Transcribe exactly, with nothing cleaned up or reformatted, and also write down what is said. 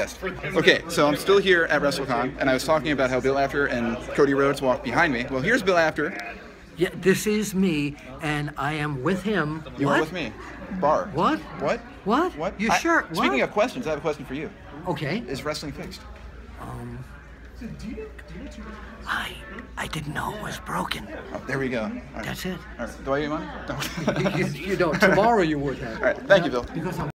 Okay, so I'm still here at WrestleCon, and I was talking about how Bill Apter and Cody Rhodes walked behind me. Well, here's Bill Apter. Yeah, this is me, and I am with him. You What? are with me. Bar. What? What? What? What? You I, sure? Speaking What? of questions, I have a question for you. Okay. Is wrestling fixed? Um. I I didn't know it was broken. Oh, there we go. All right. That's it. All right. Do I owe you money? No. you, you, you don't. Tomorrow you would have. All right. Thank you, Bill. Because I'm